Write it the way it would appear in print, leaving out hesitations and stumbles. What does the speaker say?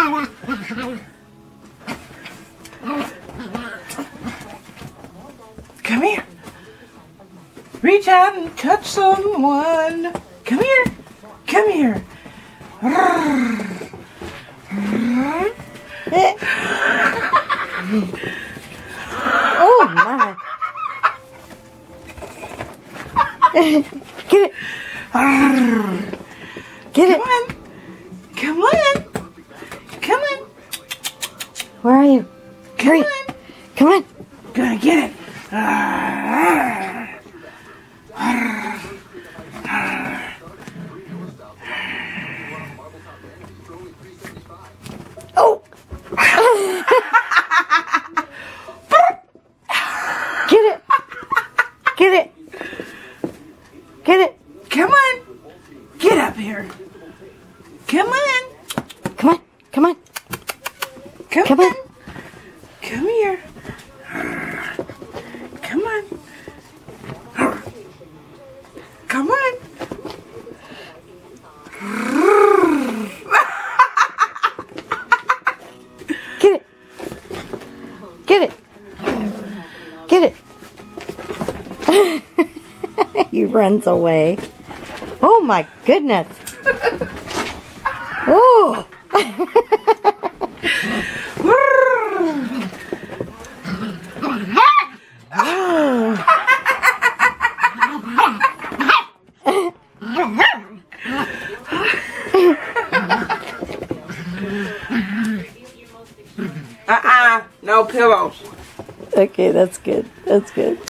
Come here. Reach out and touch someone. Come here. Come here. Oh my. Get it. Get it. Come on. Come on. Where are you? Hurry. Come on. Gonna get it. Oh. Get it. Get it. Get it. Come on. Get up here. Come on. Come on. Come on. Come on. Come here. Come on. Come on. Get it. Get it. Get it. He runs away. Oh my goodness. Oh. No pillows. Okay, that's good. That's good.